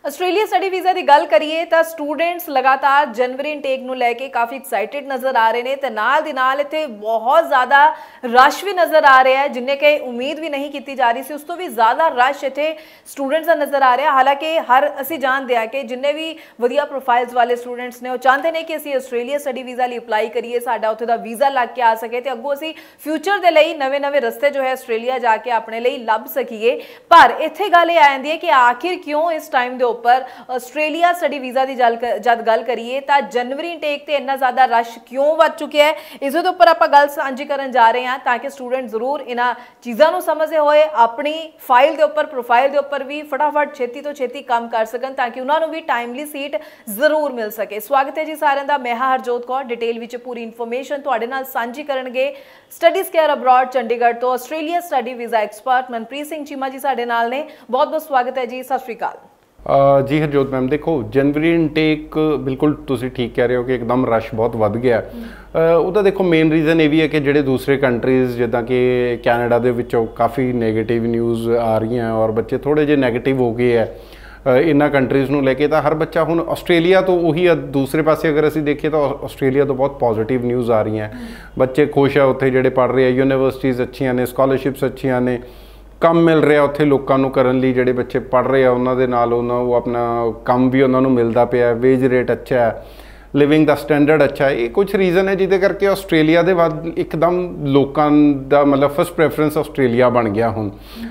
Australia study visa ਦੀ ਗੱਲ ਕਰੀਏ ਤਾਂ ਸਟੂਡੈਂਟਸ ਲਗਾਤਾਰ ਜਨਵਰੀ ਇਨਟੇਕ ਨੂੰ ਲੈ ਕੇ ਕਾਫੀ ਐਕਸਾਈਟਿਡ ਨਜ਼ਰ ਆ ਰਹੇ ਨੇ ਤੇ ਨਾਲ ਦੀ ਨਾਲ ਇੱਥੇ ਬਹੁਤ ਜ਼ਿਆਦਾ ਰਸ਼ ਵੀ ਨਜ਼ਰ ਆ ਰਿਹਾ ਹੈ, ਜਿੰਨੇ ਕਿ ਉਮੀਦ ਵੀ ਨਹੀਂ ਕੀਤੀ ਜਾ ਰਹੀ ਸੀ ਉਸ ਤੋਂ ਵੀ ਜ਼ਿਆਦਾ ਰਸ਼ ਇੱਥੇ ਸਟੂਡੈਂਟਸ ਦਾ ਨਜ਼ਰ ਆ ਰਿਹਾ। ਹਾਲਾਂਕਿ ਅਸੀਂ ਜਾਣਦੇ ਹਾਂ ਕਿ ਜਿੰਨੇ ਵੀ ਵਧੀਆ ਪ੍ਰੋਫਾਈਲਸ ਵਾਲੇ ਸਟੂਡੈਂਟਸ ਨੇ ਉਹ ਚਾਹੁੰਦੇ ਨੇ ਕਿ ਅਸੀਂ ਆਸਟ੍ਰੇਲੀਆ ਸਟੱਡੀ ਵੀਜ਼ਾ ਲਈ ਅਪਲਾਈ ਕਰੀਏ, ਸਾਡਾ ਉੱਥੇ ਦਾ ਵੀਜ਼ਾ ਲੱਗ ਕੇ ਆ ਸਕੇ ਤੇ ਅੱਗੋਂ ਅਸੀਂ ਫਿਊਚਰ ਦੇ ਲਈ ਨਵੇਂ ਰਸਤੇ ਜੋ ਹੈ ਆਸਟ੍ਰੇਲੀਆ ਜਾ ਕੇ ਆਪਣੇ ਲਈ ਲੱਭ ਸਕੀਏ। ਪਰ ਇੱਥੇ ਗੱਲ ਇਹ ਆ ਜਾਂਦੀ ਹੈ ਕਿ ਆਖਿਰ ਕਿਉਂ ਇਸ ਟਾਈਮ ਦੇ पर ਆਸਟ੍ਰੇਲੀਆ ਸਟੱਡੀ ਵੀਜ਼ਾ ਦੀ ਜਦ ਗੱਲ ਕਰੀਏ ਤਾਂ ਜਨਵਰੀ ਇਨਟੇਕ ਤੇ ਇੰਨਾ ਜ਼ਿਆਦਾ ਰਸ਼ ਕਿਉਂ ਵੱਧ ਚੁੱਕਿਆ ਹੈ, ਇਸ ਦੇ ਉੱਪਰ ਆਪਾਂ ਗੱਲ ਸਾਂਝੀ ਕਰਨ ਜਾ ਰਹੇ ਹਾਂ ਤਾਂ ਕਿ ਸਟੂਡੈਂਟ ਜ਼ਰੂਰ ਇਹਨਾਂ ਚੀਜ਼ਾਂ ਨੂੰ ਸਮਝਦੇ ਹੋਏ ਆਪਣੀ ਫਾਈਲ ਦੇ ਉੱਪਰ ਪ੍ਰੋਫਾਈਲ ਦੇ ਉੱਪਰ ਵੀ ਫਟਾਫਟ ਛੇਤੀ ਤੋਂ ਛੇਤੀ ਕੰਮ ਕਰ ਸਕਣ ਤਾਂ ਕਿ ਉਹਨਾਂ ਨੂੰ ਵੀ ਟਾਈਮਲੀ ਸੀਟ ਜ਼ਰੂਰ ਮਿਲ ਸਕੇ। ਸਵਾਗਤ ਹੈ ਜੀ ਸਾਰਿਆਂ ਦਾ, ਮੈਂ ਹਾਂ ਹਰਜੋਤ ਕੌਰ। ਡਿਟੇਲ ਵਿੱਚ ਪੂਰੀ ਇਨਫੋਰਮੇਸ਼ਨ ਤੁਹਾਡੇ ਨਾਲ ਸਾਂਝੀ ਕਰਨਗੇ ਸਟੱਡੀਜ਼ ਕੇਅਰ ਅਬਰੋਡ ਚੰਡੀਗੜ੍ਹ ਤੋਂ Australia study visa expert Manpreet Singh Cheema ji ਸਾਡੇ ਨਾਲ ਨੇ। ਬਹੁਤ ਬਹੁਤ ਸਵਾਗਤ ਹੈ ਜੀ, ਸਤਿ ਸ਼੍ਰੀ ਅਕਾਲ। जी हरजोत मैम, देखो जनवरी इनटेक बिल्कुल तुसी ठीक कह रहे हो कि एकदम रश बहुत वध गया। ਉਹਦਾ ਦੇਖੋ ਮੇਨ ਰੀਜ਼ਨ ਇਹ ਵੀ ਹੈ ਕਿ ਜਿਹੜੇ ਦੂਸਰੇ ਕੰਟਰੀਜ਼ ਜਿੱਦਾਂ ਕਿ ਕੈਨੇਡਾ ਦੇ ਵਿੱਚੋਂ ਕਾਫੀ ਨੈਗੇਟਿਵ ਨਿਊਜ਼ ਆ ਰਹੀਆਂ ਔਰ ਬੱਚੇ ਥੋੜ੍ਹੇ ਜਿਹੇ ਨੈਗੇਟਿਵ ਹੋ ਗਏ ਹੈ ਇਹਨਾਂ ਕੰਟਰੀਜ਼ ਨੂੰ ਲੈ ਕੇ। ਤਾਂ ਹਰ ਬੱਚਾ ਹੁਣ ਆਸਟ੍ਰੇਲੀਆ ਤੋਂ ਉਹੀ ਦੂਸਰੇ ਪਾਸੇ ਅਗਰ ਅਸੀਂ ਦੇਖੀਏ ਤਾਂ ਆਸਟ੍ਰੇਲੀਆ ਤੋਂ ਬਹੁਤ ਪੋਜ਼ੀਟਿਵ ਨਿਊਜ਼ ਆ ਰਹੀਆਂ। ਬੱਚੇ ਖੁਸ਼ ਆ ਉੱਥੇ ਜਿਹੜੇ ਪੜ੍ਹ ਰਹੇ ਆ, ਯੂਨੀਵਰਸਿਟੀਜ਼ ਅੱਛੀਆਂ ਨੇ, ਸਕਾਲਰਸ਼ਿਪਸ ਅੱਛੀਆਂ ਨੇ, ਕੰਮ ਮਿਲ ਰਿਹਾ ਉੱਥੇ ਲੋਕਾਂ ਨੂੰ ਕਰਨ ਲਈ। ਜਿਹੜੇ ਬੱਚੇ ਪੜ੍ਹ ਰਹੇ ਆ ਉਹਨਾਂ ਦੇ ਨਾਲ ਉਹ ਆਪਣਾ ਕੰਮ ਵੀ ਉਹਨਾਂ ਨੂੰ ਮਿਲਦਾ ਪਿਆ, ਵੇਜ ਰੇਟ ਅੱਛਾ ਹੈ, ਲਿਵਿੰਗ ਦਾ ਸਟੈਂਡਰਡ ਅੱਛਾ ਹੈ। ਇਹ ਕੁਝ ਰੀਜ਼ਨ ਹੈ ਜਿਹਦੇ ਕਰਕੇ ਆਸਟ੍ਰੇਲੀਆ ਦੇ ਵੱਲ ਇੱਕਦਮ ਲੋਕਾਂ ਦਾ ਮਤਲਬ ਫਸਟ ਪ੍ਰੈਫਰੈਂਸ ਆਸਟ੍ਰੇਲੀਆ ਬਣ ਗਿਆ ਹੁਣ।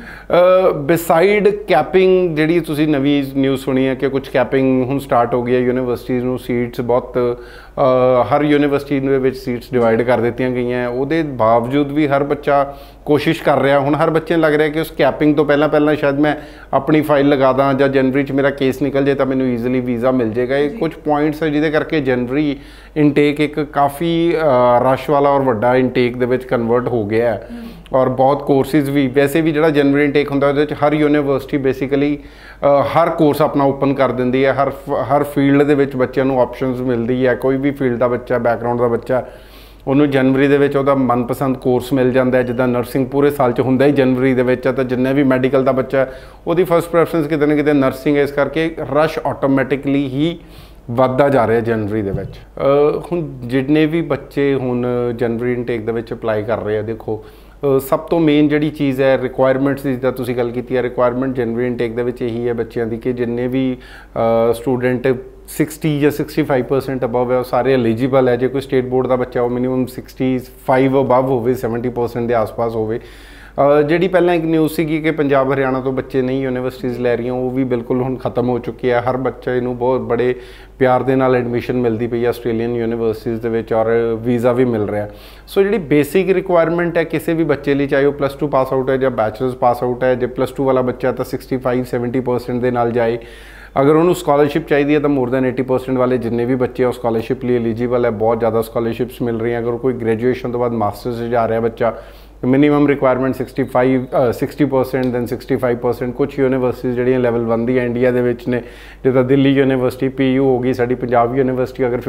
ਬਿਸਾਈਡ ਕੈਪਿੰਗ ਜਿਹੜੀ ਤੁਸੀਂ ਨਵੀਂ ਨਿਊਜ਼ ਸੁਣੀ ਹੈ ਕਿ ਕੁਝ ਕੈਪਿੰਗ ਹੁਣ ਸਟਾਰਟ ਹੋ ਗਈ ਹੈ, ਯੂਨੀਵਰਸਿਟੀਜ਼ ਨੂੰ ਸੀਟਸ ਬਹੁਤ ਹਰ ਯੂਨੀਵਰਸਿਟੀ ਦੇ ਵਿੱਚ ਸੀਟਸ ਡਿਵਾਈਡ ਕਰ ਦਿੱਤੀਆਂ ਗਈਆਂ। ਉਹਦੇ ਬਾਵਜੂਦ ਵੀ ਹਰ ਬੱਚਾ ਕੋਸ਼ਿਸ਼ ਕਰ ਰਿਹਾ। ਹੁਣ ਹਰ ਬੱਚੇ ਨੂੰ ਲੱਗ ਰਿਹਾ ਕਿ ਉਸ ਕੈਪਿੰਗ ਤੋਂ ਪਹਿਲਾਂ ਸ਼ਾਇਦ ਮੈਂ ਆਪਣੀ ਫਾਈਲ ਲਗਾ ਦਾਂ ਜਾਂ ਜਨਵਰੀ 'ਚ ਮੇਰਾ ਕੇਸ ਨਿਕਲ ਜੇ ਤਾਂ ਮੈਨੂੰ ਈਜ਼ੀਲੀ ਵੀਜ਼ਾ ਮਿਲ ਜਾਏਗਾ। ਇਹ ਕੁਝ ਪੁਆਇੰਟਸ ਹੈ ਜਿਹਦੇ ਕਰਕੇ ਜਨਵਰੀ ਇਨਟੇਕ ਇੱਕ ਕਾਫੀ ਰਸ਼ ਵਾਲਾ ਔਰ ਵੱਡਾ ਇਨਟੇਕ ਦੇ ਵਿੱਚ ਕਨਵਰਟ ਹੋ ਗਿਆ ਹੈ। ਔਰ ਬਹੁਤ ਕੋਰਸਿਸ ਵੀ ਵੈਸੇ ਵੀ ਜਿਹੜਾ ਜਨਵਰੀ ਇਨਟੇਕ ਹੁੰਦਾ ਉਹਦੇ ਵਿੱਚ ਹਰ ਯੂਨੀਵਰਸਿਟੀ ਬੇਸਿਕਲੀ ਹਰ ਕੋਰਸ ਆਪਣਾ ਓਪਨ ਕਰ ਦਿੰਦੀ ਹੈ। ਹਰ ਫੀਲਡ ਦੇ ਵਿੱਚ ਬੱਚਿਆਂ ਨੂੰ ਆਪਸ਼ਨਸ ਮਿਲਦੀ ਹੈ। ਕੋਈ ਵੀ ਫੀਲਡ ਦਾ ਬੱਚਾ, ਬੈਕਗਰਾਊਂਡ ਦਾ ਬੱਚਾ, ਉਹਨੂੰ ਜਨਵਰੀ ਦੇ ਵਿੱਚ ਉਹਦਾ ਮਨਪਸੰਦ ਕੋਰਸ ਮਿਲ ਜਾਂਦਾ ਹੈ। ਜਿੱਦਾਂ ਨਰਸਿੰਗ ਪੂਰੇ ਸਾਲ 'ਚ ਹੁੰਦਾ ਹੀ ਜਨਵਰੀ ਦੇ ਵਿੱਚ, ਤਾਂ ਜਿੰਨੇ ਵੀ ਮੈਡੀਕਲ ਦਾ ਬੱਚਾ ਉਹਦੀ ਫਸਟ ਪ੍ਰੈਫਰੈਂਸ ਕਿਤੇ ਨਾ ਕਿਤੇ ਨਰਸਿੰਗ ਹੈ। ਇਸ ਕਰਕੇ ਰਸ਼ ਆਟੋਮੈਟਿਕਲੀ ਹੀ ਵੱਧਦਾ ਜਾ ਰਿਹਾ ਜਨਵਰੀ ਦੇ ਵਿੱਚ। ਹੁਣ ਜਿੰਨੇ ਵੀ ਬੱਚੇ ਹੁਣ ਜਨਵਰੀ ਇਨਟੇਕ ਦੇ ਵਿੱਚ ਅਪਲਾਈ ਕਰ ਰਹੇ ਆ, ਦੇਖੋ ਸਭ ਤੋਂ ਮੇਨ ਜਿਹੜੀ ਚੀਜ਼ ਹੈ ਰਿਕੁਆਇਰਮੈਂਟਸ ਦੀ, ਜਿੱਦਾਂ ਤੁਸੀਂ ਗੱਲ ਕੀਤੀ ਹੈ, ਰਿਕੁਆਇਰਮੈਂਟ ਜਨਵਰੀ ਇਨਟੇਕ ਦੇ ਵਿੱਚ ਇਹੀ ਹੈ ਬੱਚਿਆਂ ਦੀ ਕਿ ਜਿੰਨੇ ਵੀ ਸਟੂਡੈਂਟ 60 ਜਾਂ 65% ਅਬਵ ਹੈ ਉਹ ਸਾਰੇ ਐਲੀਜੀਬਲ ਹੈ। ਜੇ ਕੋਈ ਸਟੇਟ ਬੋਰਡ ਦਾ ਬੱਚਾ ਉਹ ਮਿਨੀਮਮ 65 ਅਬਵ ਹੋਵੇ, 70% ਦੇ ਆਸ-ਪਾਸ ਹੋਵੇ। ਜਿਹੜੀ ਪਹਿਲਾਂ ਇੱਕ ਨਿਊਜ਼ ਸੀਗੀ ਕਿ ਪੰਜਾਬ ਹਰਿਆਣਾ ਤੋਂ ਬੱਚੇ ਨਹੀਂ ਯੂਨੀਵਰਸਿਟੀਜ਼ ਲੈ ਰਹੀਆਂ, ਉਹ ਵੀ ਬਿਲਕੁਲ ਹੁਣ ਖਤਮ ਹੋ ਚੁੱਕੀ ਹੈ। ਹਰ ਬੱਚੇ ਨੂੰ ਬਹੁਤ ਬੜੇ ਪਿਆਰ ਦੇ ਨਾਲ ਐਡਮਿਸ਼ਨ ਮਿਲਦੀ ਪਈ ਹੈ ਆਸਟ੍ਰੇਲੀਅਨ ਯੂਨੀਵਰਸਿਟੀਜ਼ ਦੇ ਵਿੱਚ ਔਰ ਵੀਜ਼ਾ ਵੀ ਮਿਲ ਰਿਹਾ। ਸੋ ਜਿਹੜੀ ਬੇਸਿਕ ਰਿਕੁਆਇਰਮੈਂਟ ਹੈ ਕਿਸੇ ਵੀ ਬੱਚੇ ਲਈ, ਚਾਹੇ ਉਹ +2 ਪਾਸ ਆਊਟ ਹੈ ਜਾਂ ਬੈਚਲਰਸ ਪਾਸ ਆਊਟ ਹੈ, ਜੇ +2 ਵਾਲਾ ਬੱਚਾ ਤਾਂ 65-70% ਦੇ ਨਾਲ ਜਾਏ। ਅਗਰ ਉਹਨੂੰ ਸਕਾਲਰਸ਼ਿਪ ਚਾਹੀਦੀ ਹੈ ਤਾਂ ਮੋਰ ਦੈਨ 80% ਵਾਲੇ ਜਿੰਨੇ ਵੀ ਬੱਚੇ ਉਹ ਸਕਾਲਰਸ਼ਿਪ ਲਈ ਐਲੀਜੀਬਲ ਹੈ। ਬਹੁਤ ਜ਼ਿਆਦਾ ਸਕਾਲਰਸ਼ਿਪਸ ਮਿਲ ਰਹੀਆਂ। ਅਗਰ ਕੋਈ ਗ੍ਰੈਜੂਏਸ਼ਨ ਤੋਂ ਬਾਅਦ ਮਾਸਟਰਸ 'ਚ ਜਾ ਰਿਹਾ ਬੱਚਾ, ਮਿਨੀਮਮ ਰਿਕੁਆਇਰਮੈਂਟ 60% ਦੈਨ 65%। ਕੁਛ ਯੂਨੀਵਰਸਿਟੀਜ਼ ਜਿਹੜੀਆਂ ਲੈਵਲ 1 ਦੀਆਂ ਇੰਡੀਆ ਦੇ ਵਿੱਚ ਨੇ, ਜਿੱਦਾਂ ਦਿੱਲੀ ਯੂਨੀਵਰਸਿਟੀ, PU ਹੋ ਗਈ, ਸਾਡੀ ਪੰਜਾਬ ਯੂਨੀਵਰਸਿਟੀ, ਅਗਰ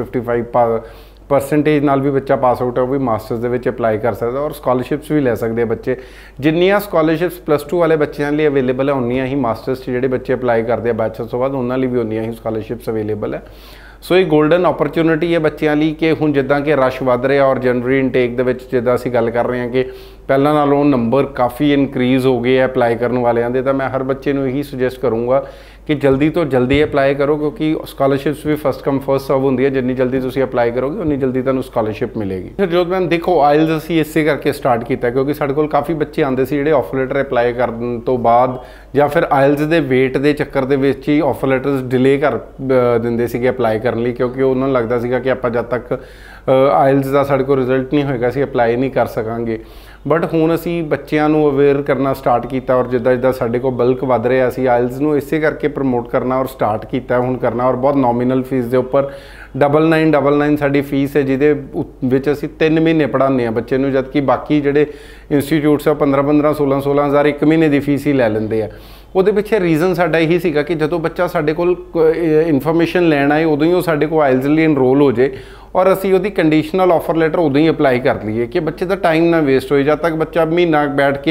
55% ਨਾਲ ਵੀ ਬੱਚਾ ਪਾਸ ਆਊਟ ਹੈ ਉਹ ਵੀ ਮਾਸਟਰਸ ਦੇ ਵਿੱਚ ਅਪਲਾਈ ਕਰ ਸਕਦਾ ਔਰ ਸਕਾਲਰਸ਼ਿਪਸ ਵੀ ਲੈ ਸਕਦੇ ਆ ਬੱਚੇ। ਜਿੰਨੀਆਂ ਸਕਾਲਰਸ਼ਿਪਸ +2 ਵਾਲੇ ਬੱਚਿਆਂ ਲਈ ਅਵੇਲੇਬਲ ਹੈ ਉਨੀਆਂ ਹੀ ਮਾਸਟਰਸ 'ਚ ਜਿਹੜੇ ਬੱਚੇ ਅਪਲਾਈ ਕਰਦੇ ਆ ਬੈਚਲਰਸ ਤੋਂ ਬਾਅਦ ਉਹਨਾਂ ਲਈ ਵੀ ਉਨੀਆਂ ਹੀ ਸਕਾਲਰਸ਼ਿਪਸ ਅਵੇਲੇਬਲ ਹੈ। ਸੋ ਇਹ ਗੋਲਡਨ ਓਪਰਚੁਨਿਟੀ ਹੈ ਬੱਚਿਆਂ ਲਈ ਕਿ ਹੁਣ ਜਿੱਦਾਂ ਕਿ ਰਸ਼ ਵੱਧ ਰਿਹਾ ਔਰ ਜਨਵਰੀ ਇਨਟੇਕ ਦੇ ਵਿੱਚ ਜਿੱਦਾਂ ਅਸੀਂ ਗੱਲ ਕਰ ਰਹੇ ਹਾਂ ਕਿ ਪਹਿਲਾਂ ਨਾਲੋਂ ਨੰਬਰ ਕਾਫੀ ਇਨਕਰੀਜ਼ ਹੋ ਗਏ ਹੈ ਅਪਲਾਈ ਕਰਨ ਵਾਲਿਆਂ ਦੇ, ਤਾਂ ਮੈਂ ਹਰ ਬੱਚੇ ਨੂੰ ਇਹੀ ਸੁਜੈਸਟ ਕਰੂੰਗਾ ਕਿ ਜਲਦੀ ਤੋਂ ਜਲਦੀ ਅਪਲਾਈ ਕਰੋ ਕਿਉਂਕਿ ਸਕਾਲਰਸ਼ਿਪਸ ਵੀ ਫਸਟ ਕਮ ਫਸਟ ਸਰਵ ਹੁੰਦੀ ਹੈ। ਜਿੰਨੀ ਜਲਦੀ ਤੁਸੀਂ ਅਪਲਾਈ ਕਰੋਗੇ ਉਨੀ ਜਲਦੀ ਤੁਹਾਨੂੰ ਸਕਾਲਰਸ਼ਿਪ ਮਿਲੇਗੀ। ਹਰਜੋਤ ਮੈਮ, ਦੇਖੋ ਆਇਲਸ ਅਸੀਂ ਇਸੇ ਕਰਕੇ ਸਟਾਰਟ ਕੀਤਾ ਕਿਉਂਕਿ ਸਾਡੇ ਕੋਲ ਕਾਫੀ ਬੱਚੇ ਆਉਂਦੇ ਸੀ ਜਿਹੜੇ ਆਫਰ ਲੈਟਰ ਅਪਲਾਈ ਕਰਨ ਤੋਂ ਬਾਅਦ ਜਾਂ ਫਿਰ ਆਇਲਸ ਦੇ ਵੇਟ ਦੇ ਚੱਕਰ ਦੇ ਵਿੱਚ ਹੀ ਆਫਰ ਲੈਟਰਸ ਡਿਲੇ ਕਰ ਦਿੰਦੇ ਸੀਗੇ ਅਪਲਾਈ ਕਰਨ ਲਈ ਕਿਉਂਕਿ ਉਹਨਾਂ ਨੂੰ ਲੱਗਦਾ ਸੀਗਾ ਕਿ ਆਪਾਂ ਜਦ ਤੱਕ ਆਇਲਸ ਦਾ ਸਾਡੇ ਕੋਲ ਰਿਜ਼ਲਟ ਨਹੀਂ ਹੋਏਗਾ ਅਸੀਂ ਅਪਲਾਈ ਨਹੀਂ ਕਰ ਸਕਾਂਗੇ। ਬਟ ਹੁਣ ਅਸੀਂ ਬੱਚਿਆਂ ਨੂੰ ਅਵੇਅਰ ਕਰਨਾ ਸਟਾਰਟ ਕੀਤਾ ਔਰ ਜਿੱਦਾਂ ਸਾਡੇ ਕੋਲ ਬਲਕ ਵੱਧ ਰਿਹਾ ਅਸੀਂ ਆਇਲਸ ਨੂੰ ਇਸੇ ਕਰਕੇ ਪ੍ਰਮੋਟ ਕਰਨਾ ਔਰ ਸਟਾਰਟ ਕੀਤਾ ਹੁਣ ਕਰਨਾ ਔਰ ਬਹੁਤ ਨੋਮੀਨਲ ਫੀਸ ਦੇ ਉੱਪਰ 9999 ਸਾਡੀ ਫੀਸ ਹੈ ਜਿਹਦੇ ਵਿੱਚ ਅਸੀਂ 3 ਮਹੀਨੇ ਪੜ੍ਹਾਉਂਦੇ ਹਾਂ ਬੱਚੇ ਨੂੰ, ਜਦਕਿ ਬਾਕੀ ਜਿਹੜੇ ਇੰਸਟੀਚਿਊਟਸ ਆ 15-15 16-16 ਹਜ਼ਾਰ 1 ਮਹੀਨੇ ਦੀ ਫੀਸ ਹੀ ਲੈ ਲੈਂਦੇ ਆ। ਉਹਦੇ ਪਿੱਛੇ ਰੀਜ਼ਨ ਸਾਡਾ ਇਹੀ ਸੀਗਾ ਕਿ ਜਦੋਂ ਬੱਚਾ ਸਾਡੇ ਕੋਲ ਇਨਫੋਰਮੇਸ਼ਨ ਲੈਣ ਆਏ ਉਦੋਂ ਹੀ ਉਹ ਸਾਡੇ ਕੋਲ ਆਇਲਸ ਲਈ ਇਨਰੋਲ ਹੋ ਜਾਏ ਔਰ ਅਸੀਂ ਉਹਦੀ ਕੰਡੀਸ਼ਨਲ ਆਫਰ ਲੈਟਰ ਉਦੋਂ ਹੀ ਅਪਲਾਈ ਕਰ ਲਈਏ ਕਿ ਬੱਚੇ ਦਾ ਟਾਈਮ ਨਾ ਵੇਸਟ ਹੋਏ। ਜਦ ਤੱਕ ਬੱਚਾ ਮਹੀਨਾ ਬੈਠ ਕੇ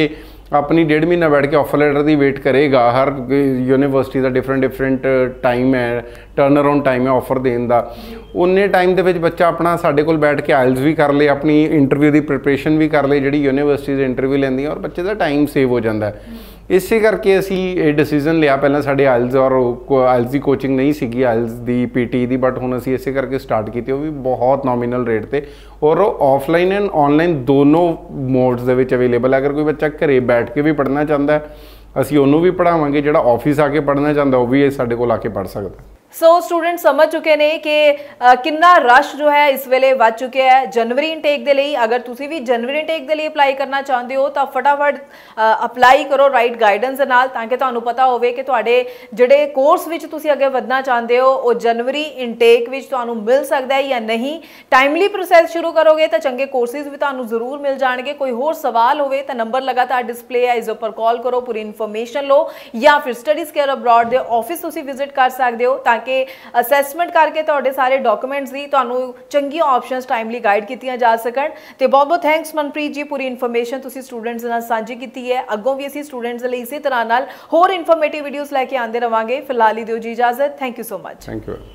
ਆਪਣੀ 1.5 ਮਹੀਨਾ ਬੈਠ ਕੇ ਆਫਰ ਲੈਟਰ ਦੀ ਵੇਟ ਕਰੇਗਾ। ਹਰ ਯੂਨੀਵਰਸਿਟੀ ਦਾ ਡਿਫਰੈਂਟ ਟਾਈਮ ਹੈ, ਟਰਨ ਅਰਾਊਂਡ ਟਾਈਮ ਹੈ ਆਫਰ ਦੇਣ ਦਾ। ਉਨੇ ਟਾਈਮ ਦੇ ਵਿੱਚ ਬੱਚਾ ਆਪਣਾ ਸਾਡੇ ਕੋਲ ਬੈਠ ਕੇ ਆਇਲਸ ਵੀ ਕਰ ਲੇ, ਆਪਣੀ ਇੰਟਰਵਿਊ ਦੀ ਪ੍ਰਿਪਰੇਸ਼ਨ ਵੀ ਕਰ ਲੇ ਜਿਹੜੀ ਯੂਨੀਵਰਸਿਟੀ ਦੇ ਇੰਟਰਵਿਊ ਲੈਂਦੀਆਂ, ਔਰ ਬੱਚੇ ਦਾ ਟਾਈਮ ਸੇਵ ਹੋ ਜਾਂਦਾ ਹੈ। ਇਸੇ ਕਰਕੇ ਅਸੀਂ ਇਹ ਡਿਸੀਜ਼ਨ ਲਿਆ। ਪਹਿਲਾਂ ਸਾਡੇ ਆਇਲਸ ਔਰ ਆਇਲਸ ਦੀ ਕੋਚਿੰਗ ਨਹੀਂ ਸੀਗੀ, ਆਇਲਸ ਦੀ ਪੀਟੀ ਦੀ, ਬਟ ਹੁਣ ਅਸੀਂ ਇਸੇ ਕਰਕੇ ਸਟਾਰਟ ਕੀਤੀ, ਉਹ ਵੀ ਬਹੁਤ ਨੋਮੀਨਲ ਰੇਟ ਤੇ, ਔਰ ਉਹ ਆਫਲਾਈਨ ਐਂਡ ਆਨਲਾਈਨ ਦੋਨੋਂ ਮੋਡਸ ਦੇ ਵਿੱਚ ਅਵੇਲੇਬਲ ਹੈ। ਅਗਰ ਕੋਈ ਬੱਚਾ ਘਰੇ ਬੈਠ ਕੇ ਵੀ ਪੜ੍ਹਨਾ ਚਾਹੁੰਦਾ ਅਸੀਂ ਉਹਨੂੰ ਵੀ ਪੜ੍ਹਾਵਾਂਗੇ, ਜਿਹੜਾ ਆਫਿਸ ਆ ਕੇ ਪੜ੍ਹਨਾ ਚਾਹੁੰਦਾ ਉਹ ਵੀ ਸਾਡੇ ਕੋਲ ਆ ਕੇ ਪੜ੍ਹ ਸਕਦਾ। ਸੋ ਸਟੂडेंट समझ चुके ने कि कितना रश जो है इस वेले वध चुके है जनवरी इनटेक के लिए। अगर तुसी भी जनवरी इनटेक के लिए अप्लाई करना चाहते हो तो फटाफट अप्लाई करो राइट गाइडेंस दे नाल, ताकि तुहानू पता होवे कि तुहाडे जिहड़े कोर्स विच तुसी अगे वधना चाहते हो वो जनवरी इनटेक विच तुहानू मिल सकदा है या नहीं। टाइमली प्रोसैस शुरू करोगे तो चंगे कोर्सेज भी तुहानू जरूर मिल जाणगे। कोई होर सवाल होवे तो नंबर लगातार डिस्प्ले है, इस उपर कॉल करो, पूरी इन्फॉर्मेशन लो, या फिर स्टडीज केयर अब्रॉड दे ऑफिस तुसी विजिट कर सकते हो, ताकि असैसमेंट करके तुहाडे सारे डॉक्यूमेंट्स दी तुहानू चंगी ऑप्शंस टाइमली गाइड कीतियां जा सकण। ते बहुत बहुत थैंक्स मनप्रीत जी, पूरी इन्फॉर्मेशन तुसी स्टूडेंट्स नाल सांझी कीती है। अगों भी असीं स्टूडेंट्स लई इसी तरह नाल होर इन्फॉर्मेटिव वीडियोज़ लैके आंदे रहांगे। फिलहाल ही दिओ जी इजाजत। Thank you so much. Thank you.